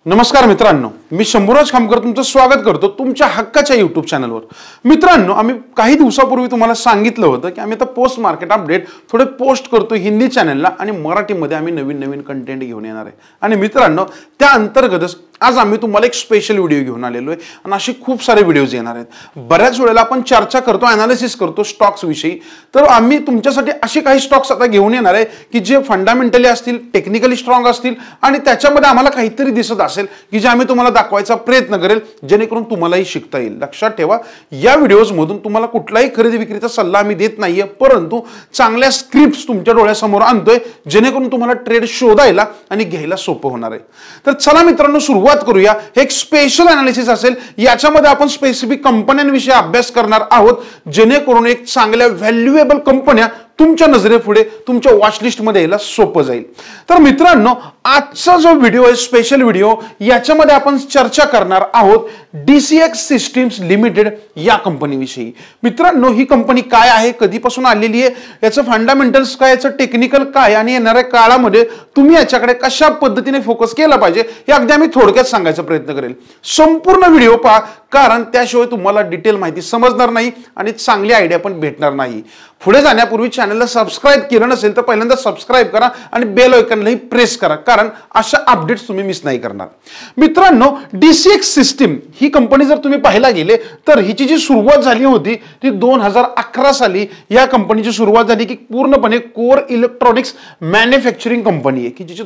नमस्कार मित्रांनो, मी शंभूराज खामकर तुमचं स्वागत करतो तुमच्या हक्काच्या YouTube चॅनलवर। मित्रांनो, आम्ही काही दिवसापूर्वी तुम्हाला सांगितलं होतं की आम्ही आता पोस्ट मार्केट अपडेट थोडे पोस्ट करतो हिंदी चॅनलला आणि मराठीमध्ये आम्ही नवीन कंटेंट घेऊन येणार आहे। आणि मित्रांनो, त्या अंतर्गतच आज आम्ही तुम्हाला एक स्पेशल व्हिडिओ घेऊन आलेलो आहे आणि असे खूप सारे व्हिडिओज येणार आहेत। बऱ्याच वेळेला आपण चर्चा करतो, एनालिसिस करतो स्टॉक्स विषयी, तर आम्ही तुमच्यासाठी असे काही स्टॉक्स आता घेऊन येणार आहे की जे फंडामेंटली असतील, टेक्निकली स्ट्रॉंग असतील आणि त्याच्यामध्ये आम्हाला काहीतरी दिसत असेल की जे आम्ही तुम्हाला दाखवायचा प्रयत्न करेल जेणेकरून तुम्हालाही शिकता येईल। लक्षात ठेवा, या व्हिडिओज मधून तुम्हाला कुठलाही खरेदी विक्रीचा सल्ला आम्ही देत नाहीये, परंतु चांगल्या स्क्रिप्ट्स तुमच्या डोळ्यासमोर आणतोय जेणेकरून तुम्हाला ट्रेड शोधायला आणि घ्यायला सोपं होणार आहे। तर चला मित्रांनो, सुरुवात करूया। एक स्पेशल एनालिसिस असेल, याच्यामध्ये आपण स्पेसिफिक कंपन्यांविषयी अभ्यास करणार आहोत जेणेकरून एक चांगल्या व्हॅल्युएबल कंपन्या तुमच्या नजरेपुढे तुमच्या वॉच लिस्ट मध्ये यायला सोपं जाईल। तर मित्रांनो, आजचा जो व्हिडिओ आहे स्पेशल व्हिडिओ, याच्यामध्ये आपण चर्चा करणार आहोत DCX सिस्टीम्स लिमिटेड या कंपनीविषयी। मित्रांनो, ही कंपनी काय आहे, कधीपासून आलेली आहे, याचं फंडामेंटल्स काय, याचं टेक्निकल काय आणि येणाऱ्या काळामध्ये तुम्ही याच्याकडे कशा पद्धतीने फोकस केला पाहिजे हे अगदी आम्ही थोडक्यात सांगायचा प्रयत्न करेल। संपूर्ण व्हिडिओ पहा, कारण त्याशिवाय तुम्हाला डिटेल माहिती समजणार नाही आणि चांगली आयडिया पण भेटणार नाही। पुढे जाण्यापूर्वी चॅनलला सबस्क्राइब केलं नसेल तर पहिल्यांदा सबस्क्राइब करा आणि बेल आयकॉनलाही प्रेस करा, कारण अशा अपडेट्स तुम्ही मिस नाही करणार। मित्रांनो, DCX सिस्टीम ही कंपनी जर तुम्ही पाहायला गेले तर हिची जी सुरुवात झाली होती ती 2011 साली या कंपनीची सुरुवात झाली की पूर्णपणे कोर इलेक्ट्रॉनिक्स मॅन्युफॅक्चरिंग कंपनी आहे की जिची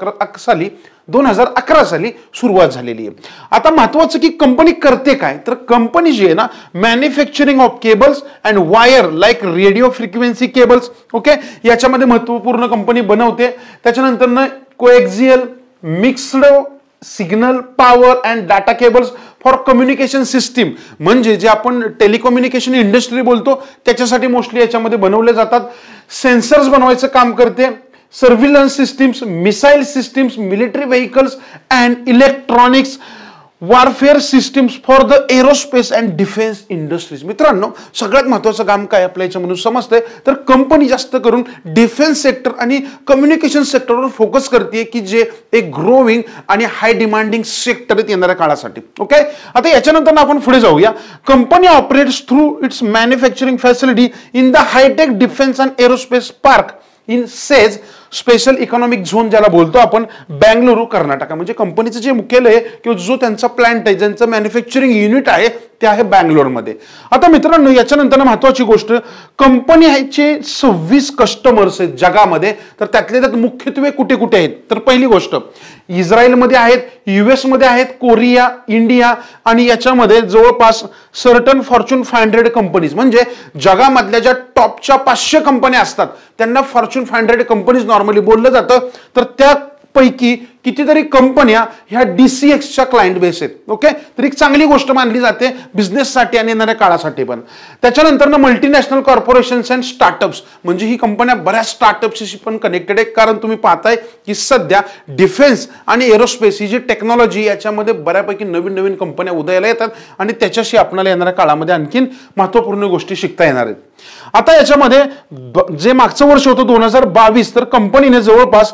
2011 साली सुरुवात झालेली आहे। आता महत्त्वाचं की कंपनी करते काय, तर कंपनी जी आहे ना, manufacturing of cables and wire like radio frequency cables, okay, याच्यामध्ये महत्त्वपूर्ण कंपनी बनवते। त्याच्यानंतर coaxial mixed signal power and data cables for communication system, म्हणजे जे आपण टेलिकम्युनिकेशन इंडस्ट्री बोलतो त्याच्यासाठी मोस्टली याच्यामध्ये बनवले जातात। सेन्सर्स बनवायचं काम करते, surveillance systems, missile systems, military vehicles and electronics warfare systems for the aerospace and defence industries. मित्रांनो, सगळ्यात महत्त्वाचं काम काय आपल्या याच्यामधून समजतंय, तर कंपनी जास्त करून डिफेन्स सेक्टर आणि कम्युनिकेशन सेक्टरवर फोकस करते की जे एक ग्रोविंग आणि हाय डिमांडिंग सेक्टर आहेत येणाऱ्या काळासाठी। ओके, आता याच्यानंतर आपण पुढे जाऊया। Company operates through its manufacturing facility in the hi-tech defence and aerospace park in SEZ special economic zone, ज्याला बोलतो आपण बेंगलुरू कर्नाटक, म्हणजे कंपनीचं जे मुख्यालय आहे किंवा जो त्यांचा प्लांट आहे, ज्यांचं मॅन्युफॅक्चरिंग युनिट आहे ते आहे बँगलोरमध्ये। आता मित्रांनो, याच्यानंतर महत्त्वाची गोष्ट, कंपनी ह्याचे 26 कस्टमर्स आहेत जगामध्ये, तर त्यातले त्यात मुख्यत्वे कुठे कुठे आहेत, तर पहिली गोष्ट इस्रायलमध्ये आहेत, US मध्ये आहेत, कोरिया, इंडिया आणि याच्यामध्ये जवळपास सर्टन फॉर्च्यून 500 कंपनीज, म्हणजे जगामधल्या ज्या टॉपच्या 500 कंपन्या असतात त्यांना फॉर्च्यून 500 कंपनीज नॉर्मली बोललं जातं। तर त्यापैकी कितीतरी कंपन्या ह्या DCXच्या क्लायंट बेस आहेत। ओके, तर एक चांगली गोष्ट मानली जाते बिझनेससाठी आणि येणाऱ्या काळासाठी पण। त्याच्यानंतर मल्टीनॅशनल कॉर्पोरेशन्स अँड स्टार्टअप्स, म्हणजे ही कंपन्या बऱ्याच स्टार्टअप्सशी पण कनेक्टेड आहे, कारण तुम्ही पाहताय की सध्या डिफेन्स आणि एरोस्पेस ही जी टेक्नॉलॉजी याच्यामध्ये बऱ्यापैकी नवीन कंपन्या उदयाला येतात आणि त्याच्याशी आपल्याला येणाऱ्या काळामध्ये आणखीन महत्त्वपूर्ण गोष्टी शिकता येणार आहेत। आता याच्यामध्ये जे मागचं वर्ष होतं 2022, तर कंपनीने जवळपास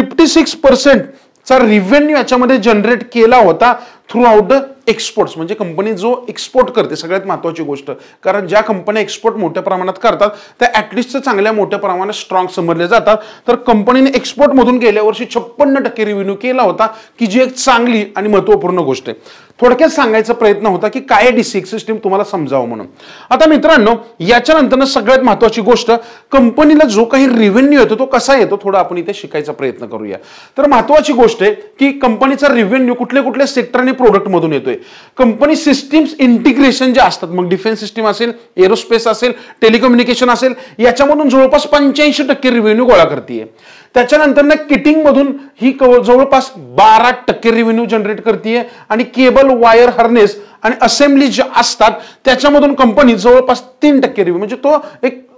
56% चा रिव्हेन्यू याच्यामध्ये जनरेट केला होता थ्रू आउट द एक्सपोर्ट्स, म्हणजे कंपनी जो एक्सपोर्ट करते, सगळ्यात महत्त्वाची गोष्ट, कारण ज्या कंपन्या एक्सपोर्ट मोठ्या प्रमाणात करतात त्या ऍटलिस्ट चांगल्या मोठ्या प्रमाणात स्ट्रॉंग समजले जातात। तर कंपनीने एक्सपोर्ट मधून गेल्या वर्षी 56% रिव्हेन्यू केला होता, की जी एक चांगली आणि महत्त्वपूर्ण गोष्ट आहे। थोडक्यात सांगायचा प्रयत्न होता की काय DCX सिस्टीम तुम्हाला समजावं म्हणून। आता मित्रांनो, याच्यानंतर सगळ्यात महत्त्वाची गोष्ट, कंपनीला जो काही रिव्हेन्यू येतो तो कसा येतो, थोडा आपण इथे शिकायचा प्रयत्न करूया। तर महत्त्वाची गोष्ट आहे की कंपनीचा रिव्हेन्यू कुठल्या सेक्टर आणि प्रोडक्ट मधून येतोय। कंपनी सिस्टीम्स इंटिग्रेशन जे असतात, मग डिफेन्स सिस्टीम असेल, एरोस्पेस असेल, टेलिकम्युनिकेशन असेल, याच्यामधून जवळपास 85% रिव्हेन्यू गोळा करते। त्याच्यानंतर किटिंग मधून ही जवळपास 12% रिव्हेन्यू जनरेट करते आणि केबल, वायर, हार्नेस आणि असेंब्ली जे असतात त्याच्यामधून कंपनी जवळपास 3% रिव्हेन्यू, म्हणजे तो एक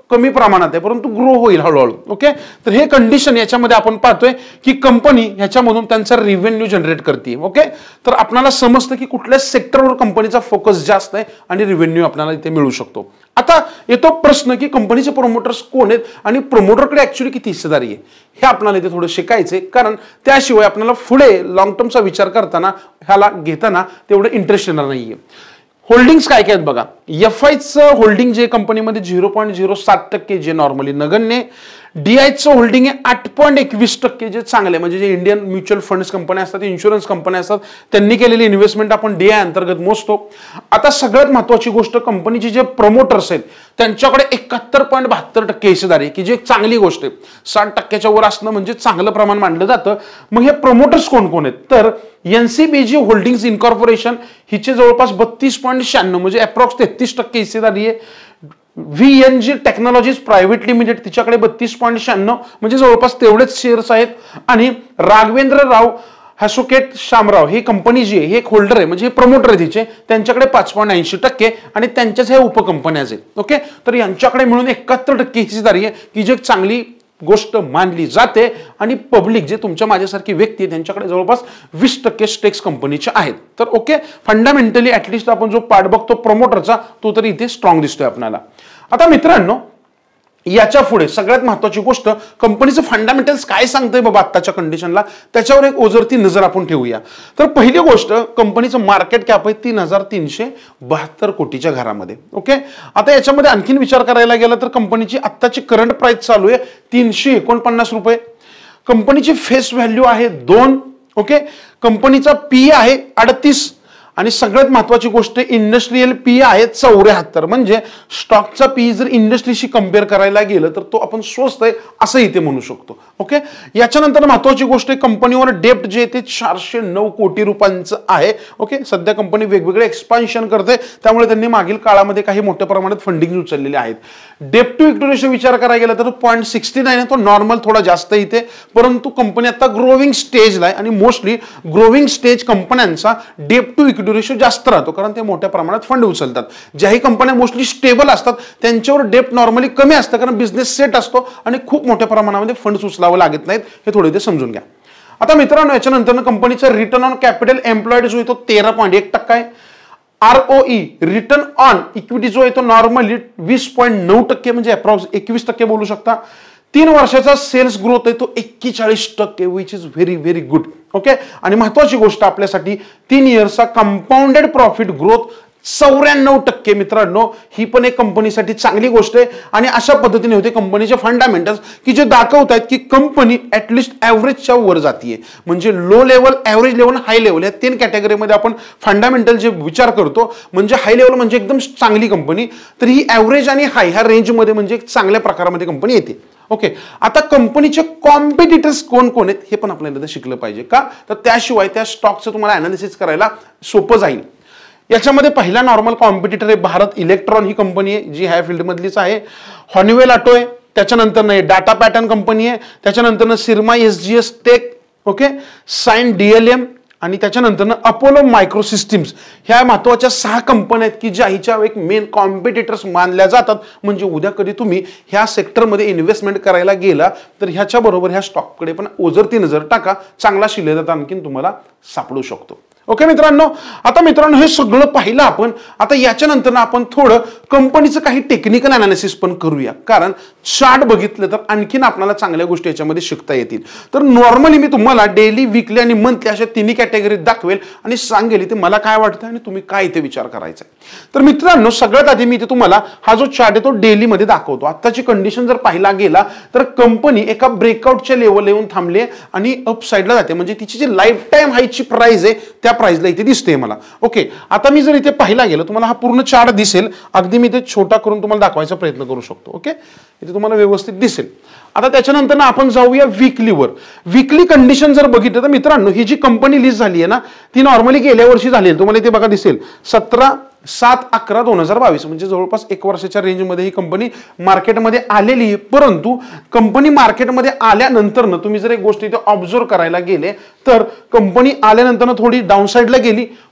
कमी प्रमाणात आहे, परंतु ग्रो होईल हळूहळू. ओके, तर हे कंडिशन याच्यामध्ये आपण पाहतोय की कंपनी ह्याच्यामधून त्यांचा रेव्हेन्यू जनरेट करते. ओके, तर आपल्याला समजतं की कुठल्या सेक्टरवर कंपनीचा फोकस जास्त आहे आणि रेव्हेन्यू आपल्याला इथे मिळू शकतो. आता येतो प्रश्न की कंपनीचे प्रोमोटर्स कोण आहेत आणि प्रोमोटरकडे ऍक्च्युअली किती हिस्सेदारी आहे, हे आपल्याला इथे थोडं शिकायचंय. कारण त्याशिवाय आपल्याला पुढे लॉंग टर्मचा विचार करताना ह्याला घेताना तेवढं इंटरेस्ट येणार नाहीये. होल्डिंग्स काय काय आहेत बघा. एफआयचं होल्डिंग जे कंपनीमध्ये 0.07% जे नॉर्मली नगण्य. डीआयचं होल्डिंग आहे 8.21% जे चांगले, म्हणजे जे इंडियन म्युच्युअल फंड्स कंपन्या असतात, इन्शुरन्स कंपन्या असतात, त्यांनी केलेली इन्व्हेस्टमेंट आपण डीआय अंतर्गत मोजतो. आता सगळ्यात महत्वाची गोष्ट, कंपनीचे जे प्रमोटर्स आहेत त्यांच्याकडे 71.72% हिस्सेदारी, की जी एक चांगली गोष्ट आहे. 60%च्या वर असणं म्हणजे चांगलं प्रमाण मानलं जातं. मग हे प्रमोटर्स कोण कोण आहेत, तर एनसीबीजी होल्डिंग्स इन्कॉर्पोरेशन हिचे जवळपास 32.96 म्हणजे अप्रॉक्स 33% हिस्सेदारी आहे. व्हीएनजी टेक्नॉलॉजीज प्रायव्हेट लिमिटेड तिच्याकडे 32.96 म्हणजे जवळपास तेवढेच शेअर्स आहेत. आणि राघवेंद्र राव हसोकेट शामराव ही कंपनी जी आहे हे एक होल्डर आहे, म्हणजे हे प्रमोटर आहे तिचे, त्यांच्याकडे 5.80% आणि त्यांच्याच हे उपकंपन्या आहेत. ओके, तर यांच्याकडे मिळून 71% हिस्सेदारी आहे, की जी एक चांगली गोष्ट मानली जाते. आणि पब्लिक जे तुमच्या माझ्यासारखी व्यक्ती आहे त्यांच्याकडे जवळपास 20% स्टेक्स कंपनीचे आहेत. तर ओके, फंडामेंटली ऍटलिस्ट आपण जो पार्ट बघतो प्रमोटरचा तो तरी इथे स्ट्रॉंग दिसतोय आपल्याला. आता मित्रांनो, याच्या पुढे सगळ्यात महत्वाची गोष्ट, कंपनीचं फंडामेंटल्स काय सांगतंय बाबा आत्ताच्या कंडिशनला, त्याच्यावर एक ओझरती नजर आपण ठेवूया. तर पहिली गोष्ट, कंपनीचं मार्केट कॅप आहे 3,372 कोटीच्या घरामध्ये. ओके, आता याच्यामध्ये आणखीन विचार करायला गेला तर कंपनीची आत्ताची करंट प्राइस चालू आहे 349 रुपये. कंपनीची फेस व्हॅल्यू आहे 2. ओके, कंपनीचा पी आहे 38 आणि सगळ्यात महत्वाची गोष्ट, इंडस्ट्रियल पी आहे 74. म्हणजे स्टॉकचा पी जर इंडस्ट्रीशी कम्पेअर करायला गेलं तर तो आपण स्वस्त आहे असं इथे म्हणू शकतो. ओके, याच्यानंतर महत्वाची गोष्ट आहे, कंपनीवर डेप्ट जे ते 409 कोटी रुपयांचं आहे. ओके, सध्या कंपनी वेगवेगळे एक्सपान्शन करते, त्यामुळे त्यांनी मागील काळामध्ये काही मोठ्या प्रमाणात फंडिंग उचललेले आहेत. डेप्ट टू इक्विटी रेशो विचार करायला गेला तर 0.69 आहे, तो नॉर्मल थोडा जास्त इथे, परंतु कंपनी आता ग्रोविंग स्टेजला आहे आणि मोस्टली ग्रोविंग स्टेज कंपन्यांचा डेप्ट टू इक्विटी रेशो जास्त राहतो, कारण ते मोठ्या प्रमाणात फंड उचलतात. ज्याही कंपन्या मोस्टली स्टेबल असतात त्यांच्यावर डेप्ट नॉर्मली कमी असतं, कारण बिझनेस सेट असतो आणि खूप मोठ्या प्रमाणामध्ये फंड उचलावं लागत नाहीत. हे थोडे ते समजून घ्या. आता मित्रांनो, याच्यानंतर कंपनीचा रिटर्न ऑन कॅपिटल एम्प्लॉयड जो आहे तो 13.1% आहे. आरओई रिटर्न ऑन इक्विटी जो आहे तो नॉर्मली 20.9% म्हणजे अप्रॉक्स 21% बोलू शकता. 3 वर्षाचा सेल्स ग्रोथ आहे तो 41%, which is very very good. Okay, आणि महत्वाची गोष्ट आपल्यासाठी 3 इयर्सचा कंपाऊंडेड प्रॉफिट ग्रोथ 94%. मित्रांनो, ही पण एक कंपनीसाठी चांगली गोष्ट आहे. आणि अशा पद्धतीने होते कंपनीचे फंडामेंटल्स की जे दाखवत आहेत की कंपनी ऍटलिस्ट ऍव्हरेजच्या वर जातीये. म्हणजे low level, average level, high level या 3 कॅटेगरीमध्ये आपण फंडामेंटल जे विचार करतो. म्हणजे हाय लेवल म्हणजे एकदम चांगली कंपनी, तर ही ऍव्हरेज आणि हाय ह्या रेंजमध्ये म्हणजे एक चांगल्या प्रकारामध्ये कंपनी येते. ओके, आता कंपनीचे कॉम्पिटिटर्स कोण कोण आहेत हे पण आपल्याला शिकलं पाहिजे का, तर त्याशिवाय त्या स्टॉकचं तुम्हाला अनालिसिस करायला सोपं जाईल. याच्यामध्ये पहिला नॉर्मल कॉम्पिटिटर आहे भारत इलेक्ट्रॉन, ही कंपनी आहे जी ह्या फील्ड मधलीच आहे. हॉनिवेल ऑटो आहे, त्याच्यानंतर डाटा पॅटर्न कंपनी आहे, त्याच्यानंतर Syrma SGS tech, okay, Cyient DLM आणि त्याच्यानंतर अपोलो मायक्रो सिस्टीम्स. ह्या महत्वाच्या 6 कंपन्या आहेत की ज्या हिच्या एक मेन कॉम्पिटिटर्स मानल्या जातात. म्हणजे उद्या कधी तुम्ही ह्या सेक्टरमध्ये इन्व्हेस्टमेंट करायला गेला तर ह्याच्या बरोबर ह्या स्टॉककडे पण ओझरती नजर टाका, चांगला शिलेदार आणखीन तुम्हाला सापडू शकतो. ओके मित्रांनो, आता मित्रांनो हे सगळं पाहिलं आपण. आता याच्यानंतर आपण थोडं कंपनीचं काही टेक्निकल अनालिसिस पण करूया, कारण चार्ट बघितलं तर आणखीन आपल्याला चांगल्या गोष्टी याच्यामध्ये शिकता येतील. तर नॉर्मली मी तुम्हाला डेली, वीकली आणि मंथली अशा 3 कॅटेगरीत दाखवेल आणि सांगेल ते मला काय वाटतं आणि तुम्ही काय इथे विचार करायचा. तर मित्रांनो, सगळ्यात आधी मी इथे तुम्हाला हा जो चार्ट आहे तो डेली मध्ये दाखवतो. आताची कंडिशन जर पाहिला गेला तर कंपनी एका ब्रेकआउटच्या लेवल येऊन थांबली आणि अप साइडला जाते. म्हणजे तिची जी लाईफ टाइम हायची प्राइस आहे त्या प्राइसला इथे दिसते मला. ओके, आता मी जर इथे पाहिला गेलो तुम्हाला हा पूर्ण चार्ट दिसेल. अगदी मी इथे छोटा करून तुम्हाला दाखवायचा प्रयत्न करू शकतो. ओके, इथे तुम्हाला व्यवस्थित दिसेल. आता त्याच्यानंतर आपण जाऊया वीकलीवर. वीकली कंडिशन जर बघितलं तर मित्रांनो, ही जी कंपनी लिस्ट झाली आहे ना ती नॉर्मली गेल्या वर्षी झाली आहे. तुम्हाला इथे बघा दिसेल 17/7/11/2022 म्हणजे जवळपास 1 वर्षाच्या रेंजमध्ये ही कंपनी मार्केटमध्ये आलेली आहे. परंतु कंपनी मार्केटमध्ये आल्यानंतर तुम्ही जर एक गोष्ट इथे ऑब्झर्व करायला गेले तर कंपनी आल्यानंतर थोडी डाऊन साईडला गेली,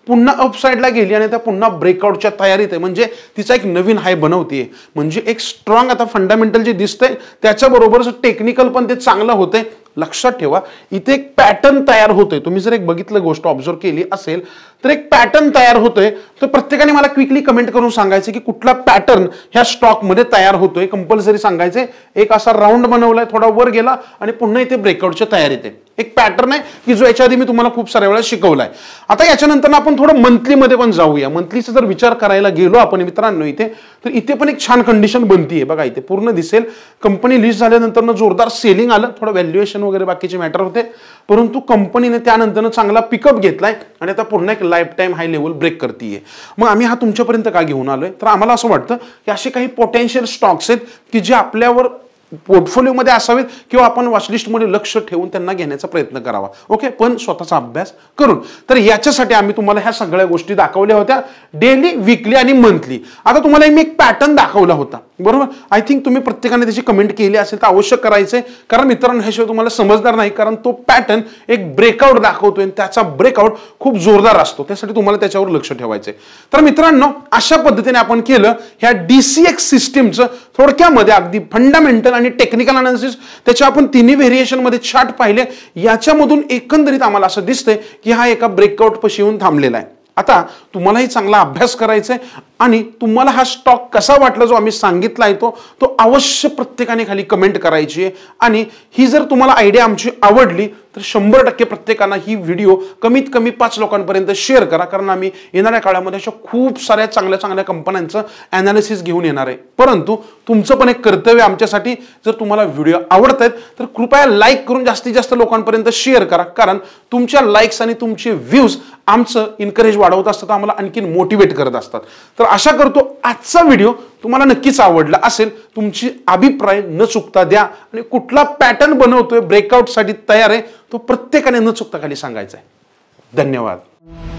पुन्हा अपसाइडला गेली आणि त्या पुन्हा ब्रेकआउटच्या तयारीत आहे, म्हणजे तिचा एक नवीन हाय बनवतीये, म्हणजे एक स्ट्रॉंग आता फंडामेंटल जे दिसतंय त्याच्याबरोबरच टेक्निकल पण ते चांगलं होतंय. लक्षात ठेवा इथे एक पॅटर्न तयार होतोय. तुम्ही जर एक बघितलं गोष्ट ऑब्झर्व केली असेल तर एक पॅटर्न तयार होतोय. तर प्रत्येकाने मला क्विकली कमेंट करून सांगायचं की कुठला पॅटर्न ह्या स्टॉक मध्ये तयार होतोय. कंपल्सरी सांगायचे. एक असा राऊंड बनवलाय, थोडा वर गेला आणि पुन्हा इथे ब्रेकआउटच्या तयारीत आहे. एक पॅटर्न आहे की जो याच्या आधी मी तुम्हाला खूप साऱ्या वेळा शिकवलाय. आता याच्यानंतर आपण थोडं मंथली मध्ये पण जाऊया. मंथलीचा जर विचार करायला गेलो आपण मित्रांनो इथे, तर इथे पण एक छान कंडिशन बनतीये. बघा इथे पूर्ण दिसेल कंपनी लिस्ट झाल्यानंतर जोरदार सेलिंग आलं, थोडं व्हॅल्युएशन वगैरे बाकीचे मॅटर होते, परंतु कंपनीने त्यानंतर चांगला पिकअप घेतलाय आणि आता पुन्हा एक lifetime high level break करतीये. मग आम्ही हा तुमच्यापर्यंत का घेऊन आलोय, तर आम्हाला असं वाटतं की असे काही पोटेन्शियल स्टॉक्स आहेत की जे आपल्यावर पोर्टफोलिओमध्ये असावेत किंवा आपण वॉचलिस्टमध्ये लक्ष ठेवून त्यांना घेण्याचा प्रयत्न करावा. ओके, पण स्वतःचा अभ्यास करून. तर याच्यासाठी आम्ही तुम्हाला ह्या सगळ्या गोष्टी दाखवल्या होत्या, डेली, वीकली आणि मंथली. आता तुम्हाला मी एक पॅटर्न दाखवला होता, बरोबर. आय थिंक तुम्ही प्रत्येकाने त्याची कमेंट केली असेल तर अवश्य करायचंय, कारण मित्रांनो ह्याशिवाय तुम्हाला समजणार नाही. कारण तो पॅटर्न एक ब्रेकआउट दाखवतोय आणि त्याचा ब्रेकआउट खूप जोरदार असतो, त्यासाठी तुम्हाला त्याच्यावर लक्ष ठेवायचंय. तर मित्रांनो अशा पद्धतीने आपण केलं ह्या DCX सिस्टीमचं थोडक्यामध्ये अगदी फंडामेंटल आणि टेक्निकल अनालिसिस. त्याच्या आपण तिन्ही व्हेरिएशन मध्ये चार्ट पाहिले. याच्यामधून एकंदरीत आम्हाला असं दिसतंय की हा एका ब्रेकआउट पाशी येऊन थांबलेला आहे. आता तुम्हालाही चांगला अभ्यास करायचा आहे आणि तुम्हाला हा स्टॉक कसा वाटला जो आम्ही सांगितला आहे तो अवश्य प्रत्येकाने खाली कमेंट करायची आहे. आणि ही जर तुम्हाला आयडिया आमची आवडली तर 100% प्रत्येकाने ही व्हिडिओ कमीत कमी 5 लोकांपर्यंत शेअर करा, कारण आम्ही येणाऱ्या काळामध्ये अशा खूप साऱ्या चांगल्या चांगल्या कंपन्यांचं अनालिसिस घेऊन येणार आहे. परंतु तुमचं पण एक कर्तव्य आमच्यासाठी, जर तुम्हाला व्हिडिओ आवडत आहेत तर कृपया लाईक करून जास्तीत जास्त लोकांपर्यंत शेअर करा, कारण तुमच्या लाईक्स आणि तुमचे व्ह्यूज आमचं इनकरेज वाढवत असतात, आम्हाला आणखीन मोटिवेट करत असतात. तर आशा करतो आजचा व्हिडिओ तुम्हाला नक्कीच आवडला असेल. तुमची अभिप्राय न चुकता द्या आणि कुठला पॅटर्न बनवतोय ब्रेकआउट साठी तयार आहे तो प्रत्येकाने न चुकता खाली सांगायचा आहे. धन्यवाद.